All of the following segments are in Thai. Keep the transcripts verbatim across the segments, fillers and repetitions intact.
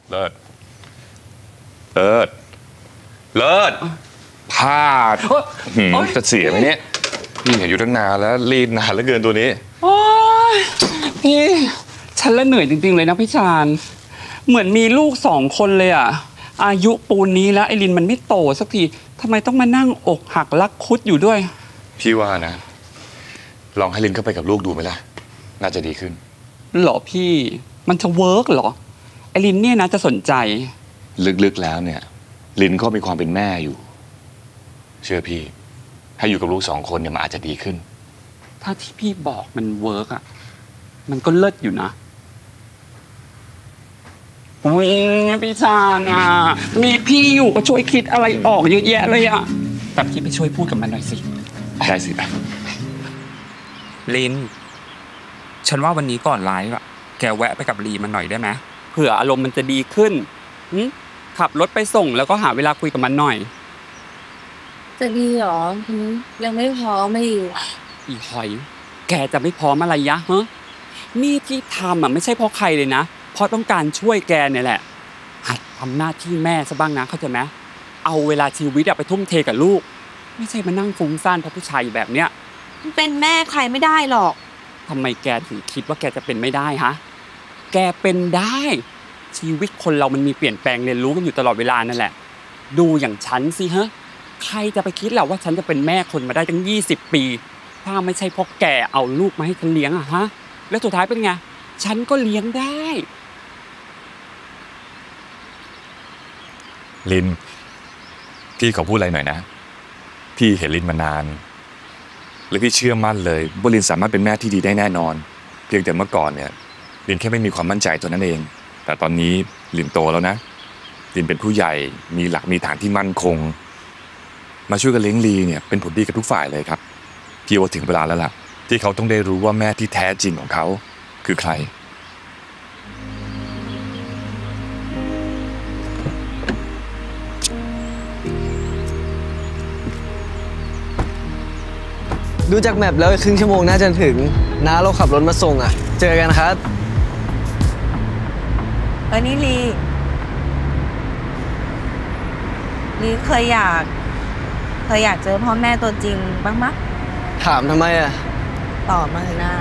เลิศเลิศเลิศพลาดจะเสียไหมเนี่ยพี่เห็นอยู่ตั้งนานแล้วรีดนานเหลือเกินตัวนี้โอ้ยพี่ฉันละเหนื่อยจริงๆเลยนะพี่ชาญเหมือนมีลูกสองคนเลยอ่ะอายุปูนนี้แล้วไอรินมันไม่โตสักทีทำไมต้องมานั่งอกหักรักคุดอยู่ด้วยพี่ว่านะลองให้ลินเข้าไปกับลูกดูไหมล่ะน่าจะดีขึ้นหรอพี่มันจะเวิร์กเหรอไอรินเนี่ยนะจะสนใจลึกๆแล้วเนี่ยลินก็มีความเป็นแม่อยู่เชื่อพี่ให้อยู่กับลูกสองคนเนี่ยมันอาจจะดีขึ้นถ้าที่พี่บอกมันเวิร์กอ่ะมันก็เลิศอยู่นะอุ้ยพี่ชาญอ่ะมีพี่อยู่ก็ช่วยคิดอะไรออกเยอะแยะเลยอ่ะแต่พี่ไปช่วยพูดกับมันหน่อยสิได้สิไปลินฉันว่าวันนี้ก่อนไลฟ์อ่ะแกแวะไปกับลีมันหน่อยได้ไหมเผื่ออารมณ์มันจะดีขึ้นขับรถไปส่งแล้วก็หาเวลาคุยกับมันหน่อยจะดีหรอยังไม่พร้อมไม่อยู่อีหอยแกจะไม่พร้อมอะไรยะฮะนี่ที่ทำอ่ะไม่ใช่เพราะใครเลยนะเพราะต้องการช่วยแกเนี่ยแหละหัดทำหน้าที่แม่ซะบ้างนะเข้าใจไหมเอาเวลาชีวิตไปทุ่มเทกับลูกไม่ใช่มานั่งฟุ้งซ่านเพราะผู้ชายแบบเนี้ยเป็นแม่ใครไม่ได้หรอกทำไมแกถึงคิดว่าแกจะเป็นไม่ได้ฮะแกเป็นได้ชีวิตคนเรามันมีเปลี่ยนแปลงเรียนรู้กันอยู่ตลอดเวลานั่นแหละดูอย่างฉันสิฮะใครจะไปคิดแหละว่าฉันจะเป็นแม่คนมาได้ตั้งยี่สิบปีถ้าไม่ใช่เพราะแกเอาลูกมาให้ฉันเลี้ยงอะฮะแล้วสุดท้ายเป็นไงฉันก็เลี้ยงได้ลินพี่ขอพูดอะไรหน่อยนะพี่เห็นลินมานานและพี่เชื่อมั่นเลยว่าลินสามารถเป็นแม่ที่ดีได้แน่นอนเพียงแต่เมื่อก่อนเนี่ยลินแค่ไม่มีความมั่นใจตัวนั้นเองแต่ตอนนี้ลินโตแล้วนะลินเป็นผู้ใหญ่มีหลักมีฐานที่มั่นคงมาช่วยกันเลี้ยงลีเนี่ยเป็นผลดีกับทุกฝ่ายเลยครับพี่ว่าถึงเวลาแล้วล่ะที่เขาต้องได้รู้ว่าแม่ที่แท้จริงของเขาคือใครดูจากแมปแล้วครึ่งชั่วโมงน่าจะถึงน้าเราขับรถมาส่งอ่ะเจอกันครับเออนี่ลีลีเคยอยากเคยอยากเจอพ่อแม่ตัวจริงบ้างมั้ยถามทำไมอ่ะตอบมาเลยนะ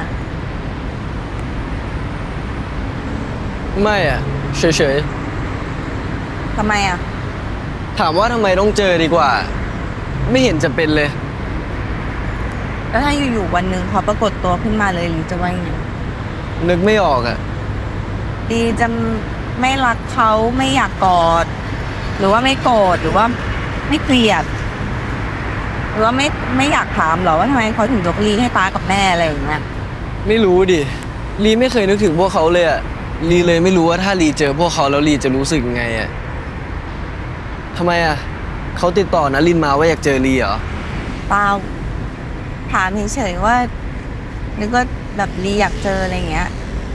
ไม่อ่ะเฉยๆทำไมอ่ะถามว่าทำไมต้องเจอดีกว่าไม่เห็นจะเป็นเลยแล้วถ้าอยู่ๆวันหนึ่งเขาปรากฏตัวขึ้นมาเลยลีจะว่ายังไงนึกไม่ออกอ่ะลีจะไม่รักเขาไม่อยากกอดหรือว่าไม่โกรธหรือว่าไม่เกลียดหรือว่าไม่ไม่อยากถามหรอว่าทำไมเขาถึงยกลีให้ตากับแม่อะไรอย่างเงี้ยไม่รู้ดิลีไม่เคยนึกถึงพวกเขาเลยอ่ะลีเลยไม่รู้ว่าถ้าลีเจอพวกเขาแล้วลีจะรู้สึกยังไงอ่ะทำไมอ่ะเขาติดต่อนะลินมาว่าอยากเจอลีเหรอเปล่าถามเฉยๆว่านึกว่าแบบลีอยากเจออะไรอย่างเงี้ย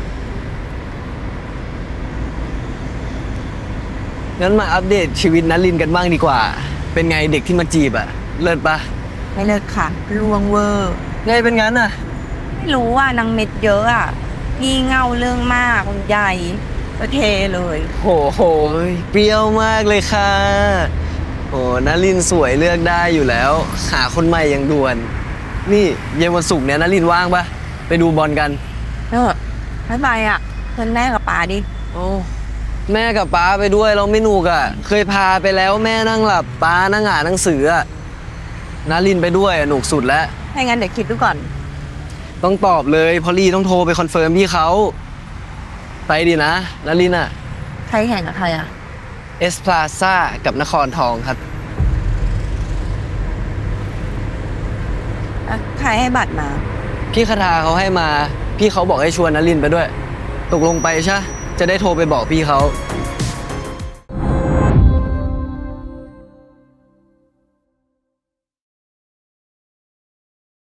งั้นมาอัปเดตชีวิตนัลินกันบ้างดีกว่าเป็นไงเด็กที่มาจีบอ่ะเลิศปะไม่เลิศค่ะลวงเวอร์ไงเป็นงั้นอ่ะไม่รู้ว่านางเม็ดเยอะอ่ะพี่เง่าเรื่องมากใหญ่ก็เทเลยโหโหเปรี้ยวมากเลยค่ะโอ้นัลินสวยเลือกได้อยู่แล้วหาคนใหม่อย่างด่วนนี่เย็นวันศุกร์เนี่ยนัลินว่างปะไปดูบอลกันเออไม่ไปอ่ะเพื่อนแม่กับป้าดิโอ้แม่กับป้าไปด้วยเราไม่หนุกอ่ะเคยพาไปแล้วแม่นั่งหลับป้านั่งอ่านหนังสืออ่ะนัลินไปด้วยหนุกสุดแล้วถ้างั้นเดี๋ยวคิดดูก่อนต้องตอบเลยพอลีต้องโทรไปคอนเฟิร์มพี่เขาไปดีนะนัลินอ่ะใครแข่งกับใครอ่ะเอสพลาซ่ากับนครทองครับใครให้บัตรมาพี่คาทาเขาให้มาพี่เขาบอกให้ชวนนัลินไปด้วยตกลงไปใช่จะได้โทรไปบอกพี่เขา